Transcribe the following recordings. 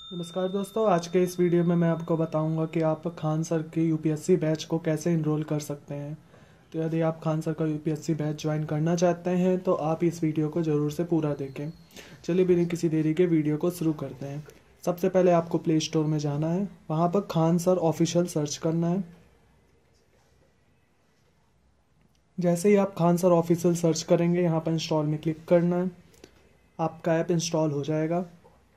नमस्कार दोस्तों, आज के इस वीडियो में मैं आपको बताऊंगा कि आप खान सर के यूपीएससी बैच को कैसे इनरोल कर सकते हैं। तो यदि आप खान सर का यूपीएससी बैच ज्वाइन करना चाहते हैं तो आप इस वीडियो को ज़रूर से पूरा देखें। चलिए बिना किसी देरी के वीडियो को शुरू करते हैं। सबसे पहले आपको प्ले स्टोर में जाना है, वहाँ पर खान सर ऑफिशियल सर्च करना है। जैसे ही आप खान सर ऑफिशियल सर्च करेंगे, यहाँ पर इंस्टॉल में क्लिक करना है। आपका ऐप इंस्टॉल हो जाएगा।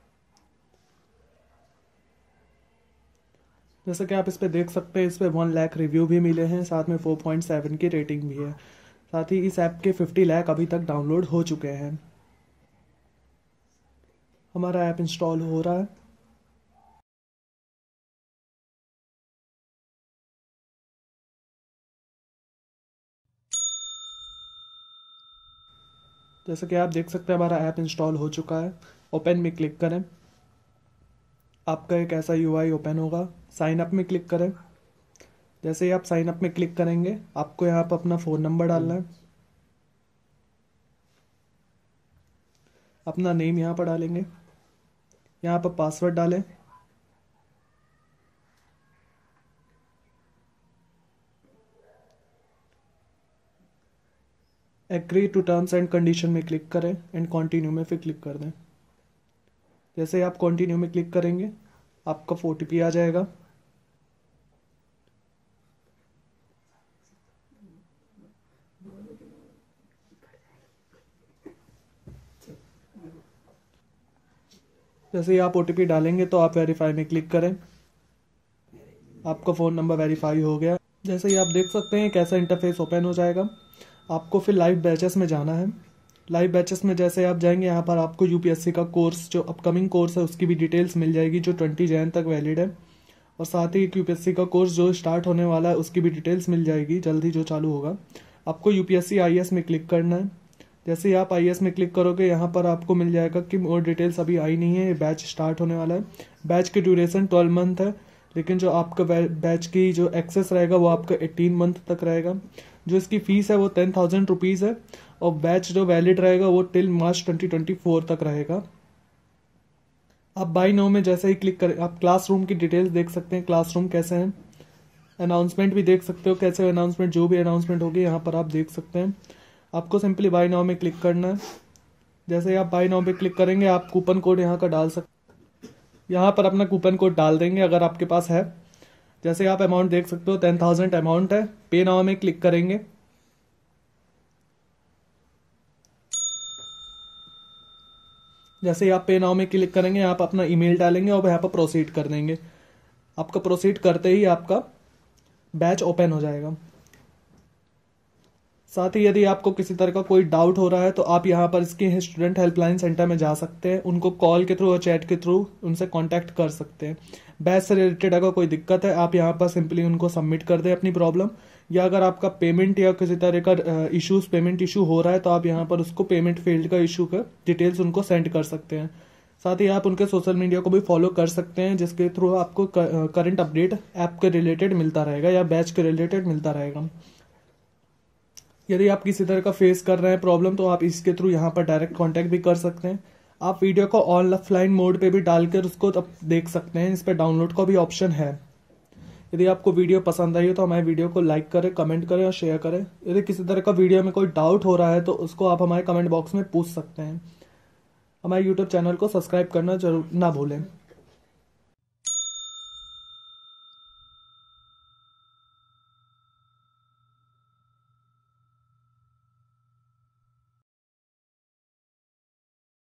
जैसे कि आप इस पे देख सकते हैं, इस पे 1 लाख रिव्यू भी मिले हैं, साथ में 4.7 की रेटिंग भी है। साथ ही इस ऐप के 50 लाख अभी तक डाउनलोड हो चुके हैं। हमारा ऐप इंस्टॉल हो रहा है। जैसे कि आप देख सकते हैं, हमारा ऐप इंस्टॉल हो चुका है। ओपन में क्लिक करें। आपका एक ऐसा यूआई ओपन होगा। साइन अप में क्लिक करें। जैसे ही आप साइन अप में क्लिक करेंगे, आपको यहाँ पर अपना फ़ोन नंबर डालना है। अपना नेम यहाँ पर डालेंगे। यहाँ पर पासवर्ड डालें। Agree to terms and condition में क्लिक करें एंड कंटिन्यू में फिर क्लिक कर दें। जैसे ही आप कंटिन्यू में क्लिक करेंगे, आपका ओटीपी आ जाएगा। जैसे ही आप ओटीपी डालेंगे तो आप वेरीफाई में क्लिक करें। आपका फ़ोन नंबर वेरीफाई हो गया। जैसे ही आप देख सकते हैं, कैसा इंटरफेस ओपन हो जाएगा। आपको फिर लाइव बैचेस में जाना है। लाइव बैचेस में जैसे आप जाएंगे, यहाँ पर आपको यूपीएससी का कोर्स, जो अपकमिंग कोर्स है, उसकी भी डिटेल्स मिल जाएगी, जो 20 जैन तक वैलिड है। और साथ ही यूपीएससी का कोर्स जो स्टार्ट होने वाला है, उसकी भी डिटेल्स मिल जाएगी जल्दी, जो चालू होगा। आपको यूपीएससी आईएएस में क्लिक करना है। जैसे ही आप आईएएस में क्लिक करोगे, यहाँ पर आपको मिल जाएगा कि और डिटेल्स अभी आई नहीं है, बैच स्टार्ट होने वाला है। बैच की ड्यूरेशन 12 मंथ है, लेकिन जो आपका बैच की जो एक्सेस रहेगा वो आपका 18 मंथ तक रहेगा। जो इसकी फीस है वो 10,000 रुपीज़ है। और बैच जो वैलिड रहेगा वो टिल मार्च 2024 तक रहेगा। आप बाई नाउ में जैसे ही क्लिक करें, आप क्लासरूम की डिटेल्स देख सकते हैं, क्लासरूम कैसे हैं। अनाउंसमेंट भी देख सकते हो कैसे अनाउंसमेंट, जो भी अनाउंसमेंट होगी यहाँ पर आप देख सकते हैं। आपको सिंपली बाई नाउ में क्लिक करना है। जैसे ही आप बाई नाउ पे क्लिक करेंगे, आप कूपन कोड यहाँ का डाल सकते, यहाँ पर अपना कूपन कोड डाल देंगे अगर आपके पास है। जैसे आप अमाउंट देख सकते हो, 10,000 अमाउंट है। पे नाउ में क्लिक करेंगे। जैसे ही आप पे नाउ में क्लिक करेंगे, आप अपना ईमेल डालेंगे और यहाँ पर प्रोसीड कर देंगे। आपका प्रोसीड करते ही आपका बैच ओपन हो जाएगा। साथ ही यदि आपको किसी तरह का कोई डाउट हो रहा है तो आप यहाँ पर इसके स्टूडेंट हेल्पलाइन सेंटर में जा सकते हैं। उनको कॉल के थ्रू और चैट के थ्रू उनसे कांटेक्ट कर सकते हैं। बैच से रिलेटेड अगर कोई दिक्कत है, आप यहाँ पर सिंपली उनको सबमिट कर दें अपनी प्रॉब्लम। या अगर आपका पेमेंट या किसी तरह का पेमेंट इशू हो रहा है, तो आप यहाँ पर उसको पेमेंट फील्ड का इशू का डिटेल्स उनको सेंड कर सकते हैं। साथ ही आप उनके सोशल मीडिया को भी फॉलो कर सकते हैं, जिसके थ्रू आपको करंट अपडेट ऐप के रिलेटेड मिलता रहेगा या बैच के रिलेटेड मिलता रहेगा। यदि आप किसी तरह का फेस कर रहे हैं प्रॉब्लम, तो आप इसके थ्रू यहाँ पर डायरेक्ट कांटेक्ट भी कर सकते हैं। आप वीडियो को ऑफलाइन मोड पे भी डालकर उसको तब देख सकते हैं। इस पर डाउनलोड का भी ऑप्शन है। यदि आपको वीडियो पसंद आई हो तो हमारे वीडियो को लाइक करें, कमेंट करें और शेयर करें। यदि किसी तरह का वीडियो में कोई डाउट हो रहा है तो उसको आप हमारे कमेंट बॉक्स में पूछ सकते हैं। हमारे यूट्यूब चैनल को सब्सक्राइब करना जरूर ना भूलें।